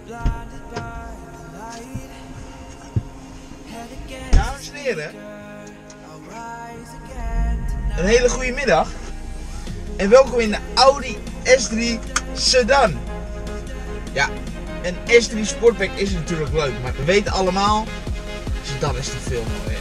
Dames en heren, een hele goede middag en welkom in de Audi S3 Sedan. Ja, een S3 Sportback is natuurlijk leuk, maar we weten allemaal, Sedan is toch veel mooier.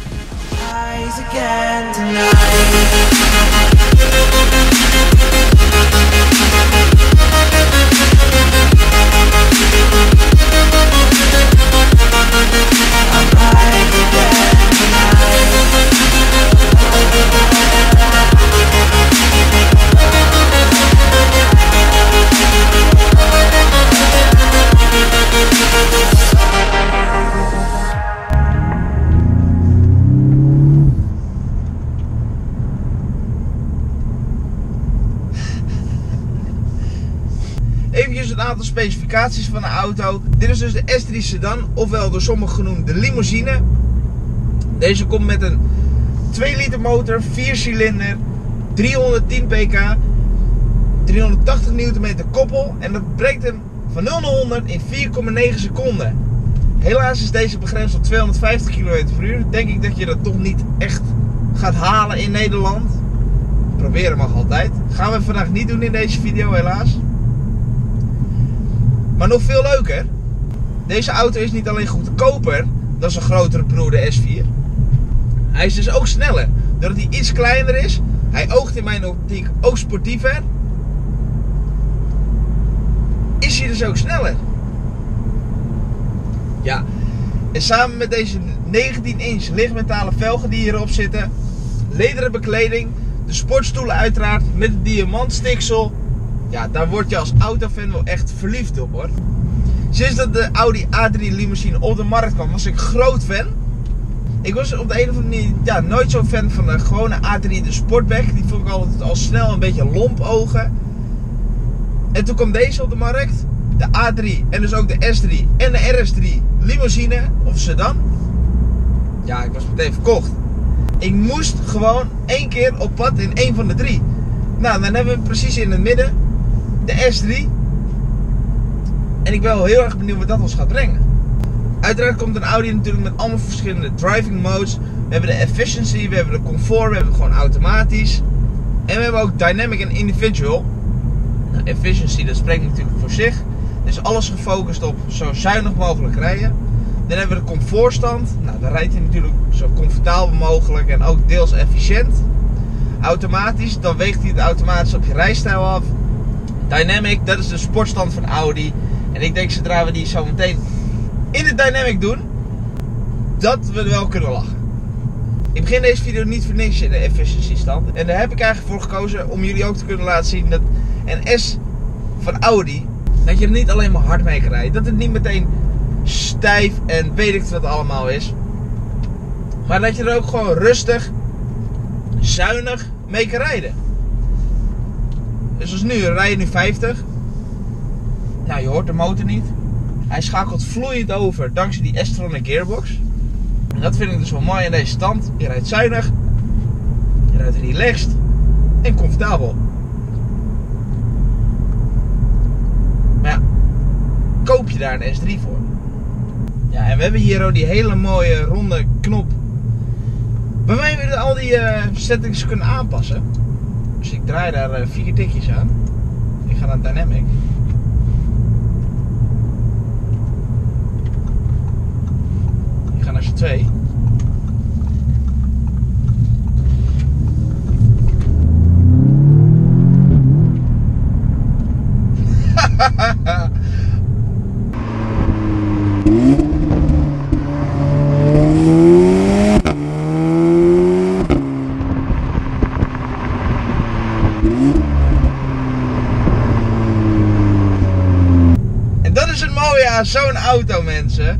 Even een aantal specificaties van de auto. Dit is dus de S3 Sedan, ofwel door sommigen genoemd de limousine. Deze komt met een 2 liter motor, 4 cilinder, 310 pk, 380 Nm koppel en dat brengt hem van 0 naar 100 in 4,9 seconden. Helaas is deze begrensd op 250 km/h. Denk ik dat je dat toch niet echt gaat halen in Nederland. Proberen mag altijd. Gaan we vandaag niet doen in deze video, helaas. Maar nog veel leuker, deze auto is niet alleen goedkoper dan zijn grotere broer de S4. Hij is dus ook sneller. Doordat hij iets kleiner is, hij oogt in mijn optiek ook sportiever, is hij dus ook sneller. Ja, en samen met deze 19 inch lichtmetalen velgen die hierop zitten, lederen bekleding, de sportstoelen uiteraard met het diamantstiksel. Ja, daar word je als autofan wel echt verliefd op, hoor. Sinds dat de Audi A3 limousine op de markt kwam, was ik groot fan. Ik was op de een of andere manier nooit zo fan van de gewone A3, de Sportback. Die vond ik altijd al snel een beetje lomp ogen. En toen kwam deze op de markt, de A3 en dus ook de S3 en de RS3 limousine of sedan. Ja, ik was meteen verkocht. Ik moest gewoon 1 keer op pad in 1 van de 3. Nou, dan hebben we precies in het midden de S3. En ik ben wel heel erg benieuwd wat dat ons gaat brengen. Uiteraard komt een Audi natuurlijk met allemaal verschillende driving modes. We hebben de efficiency, we hebben de comfort, we hebben gewoon automatisch. En we hebben ook dynamic en individual. Nou, efficiency, dat spreekt natuurlijk voor zich. Dus alles gefocust op zo zuinig mogelijk rijden. Dan hebben we de comfortstand. Nou, dan rijdt hij natuurlijk zo comfortabel mogelijk en ook deels efficiënt. Automatisch, dan weegt hij het automatisch op je rijstijl af. Dynamic, dat is de sportstand van Audi. En ik denk zodra we die zo meteen in de dynamic doen, dat we er wel kunnen lachen. Ik begin deze video niet voor niks in de efficiency stand. En daar heb ik eigenlijk voor gekozen om jullie ook te kunnen laten zien dat een S van Audi, dat je er niet alleen maar hard mee kan rijden. Dat het niet meteen stijf en weet ik wat allemaal is. Maar dat je er ook gewoon rustig, zuinig mee kan rijden. Dus als nu, rij je nu 50. Nou, je hoort de motor niet. Hij schakelt vloeiend over dankzij die S-tronic gearbox. En dat vind ik dus wel mooi in deze stand. Je rijdt zuinig, je rijdt relaxed en comfortabel. Maar ja, koop je daar een S3 voor? Ja, en we hebben hier ook die hele mooie ronde knop waarmee we al die settings kunnen aanpassen. Dus ik draai daar 4 tikjes aan. Ik ga naar Dynamic. Ik ga naar z'n 2. En dat is het mooie aan zo'n auto, mensen.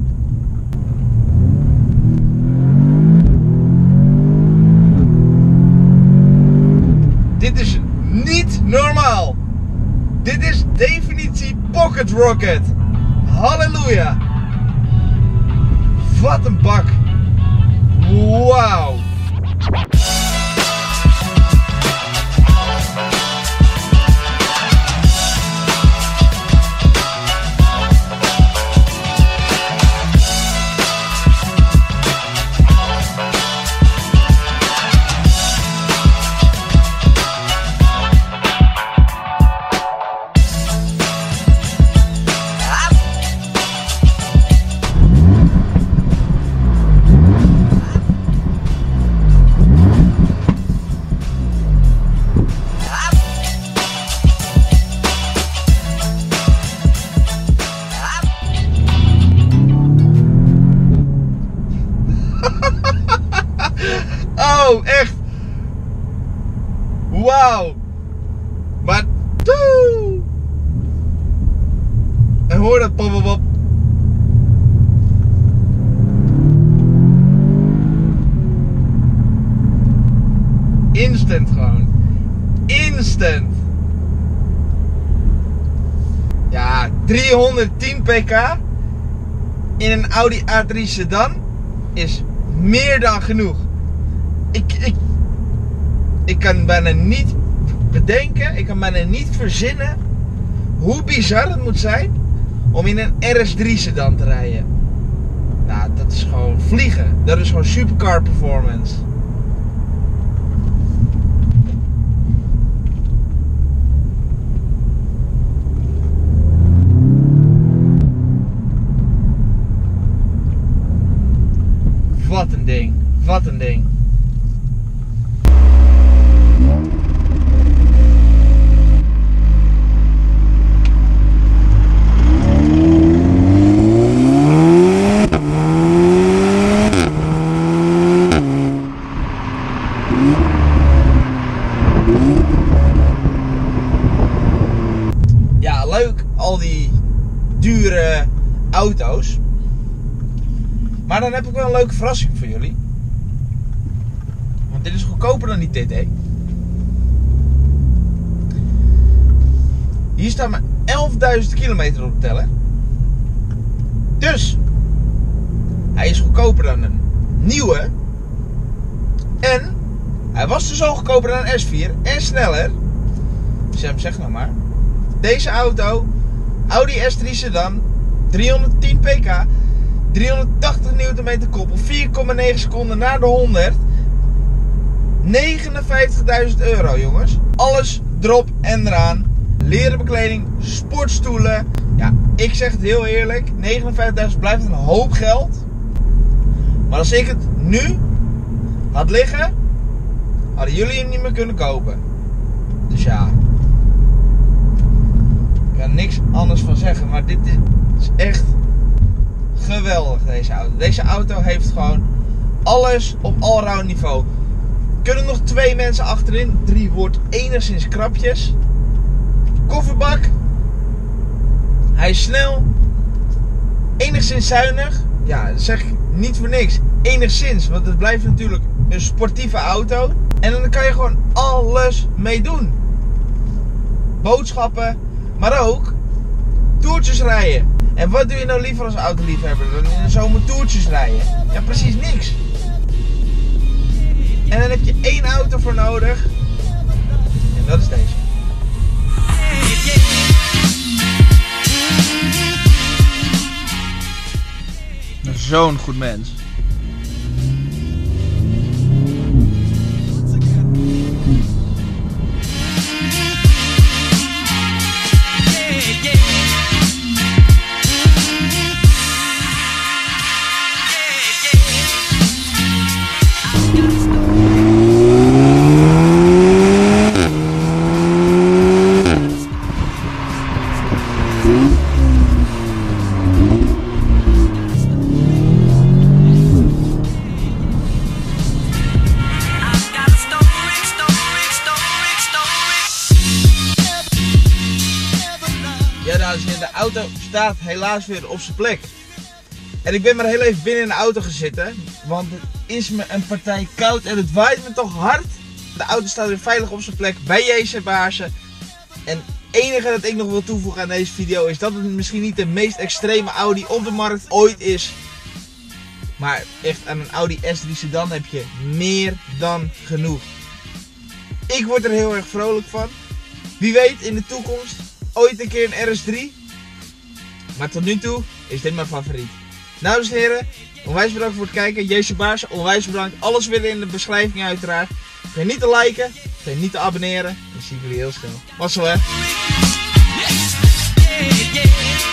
Dit is niet normaal. Dit is definitie Pocket Rocket. Halleluja. Wat een bak. Wauw. Wauw, echt. Wauw. Maar... Doe. En hoor dat pop, pop, pop. Instant gewoon. Instant. Ja, 310 pk in een Audi A3 sedan is meer dan genoeg. Ik kan bijna niet bedenken, ik kan bijna niet verzinnen hoe bizar het moet zijn om in een RS3 sedan te rijden. Nou, dat is gewoon vliegen. Dat is gewoon supercar performance. Wat een ding, wat een ding. Ja, leuk, al die dure auto's. Maar dan heb ik wel een leuke verrassing voor jullie. Want dit is goedkoper dan die TT. Hier staat maar 11.000 kilometer op de teller. Dus hij is goedkoper dan een nieuwe. En hij was dus al goedkoper dan een S4 en sneller. Sam, zeg nou maar. Deze auto, Audi S3 sedan, 310 pk, 380 Nm koppel, 4,9 seconden naar de 100. 59.000 euro, jongens. Alles erop en eraan. Leren bekleding, sportstoelen. Ja, ik zeg het heel eerlijk. 59.000 blijft een hoop geld. Maar als ik het nu had liggen, hadden jullie hem niet meer kunnen kopen. Dus ja, ik kan niks anders van zeggen. Maar dit is echt geweldig, deze auto. Deze auto heeft gewoon alles op allround niveau. Kunnen nog 2 mensen achterin. 3 wordt enigszins krapjes. Kofferbak. Hij is snel. Enigszins zuinig. Ja, dat zeg ik niet voor niks. Enigszins, want het blijft natuurlijk een sportieve auto. En dan kan je gewoon alles mee doen. Boodschappen, maar ook toertjes rijden. En wat doe je nou liever als autoliefhebber dan in de zomer toertjes rijden? Ja, precies niks. En dan heb je 1 auto voor nodig. En dat is deze. Zo'n goed mens. Ja, dames en heren, de auto staat helaas weer op zijn plek. En ik ben maar heel even binnen in de auto gaan zitten, want het is me een partij koud en het waait me toch hard. De auto staat weer veilig op zijn plek bij JC Baarsen. En het enige dat ik nog wil toevoegen aan deze video is dat het misschien niet de meest extreme Audi op de markt ooit is. Maar echt aan een Audi S3 sedan heb je meer dan genoeg. Ik word er heel erg vrolijk van. Wie weet in de toekomst ooit een keer een RS3. Maar tot nu toe is dit mijn favoriet. Nou, dames en heren, onwijs bedankt voor het kijken. JC Baarsen, onwijs bedankt. Alles weer in de beschrijving uiteraard. Vergeet niet te liken, vergeet niet te abonneren. Dan zie ik jullie heel snel. Mazzel hè.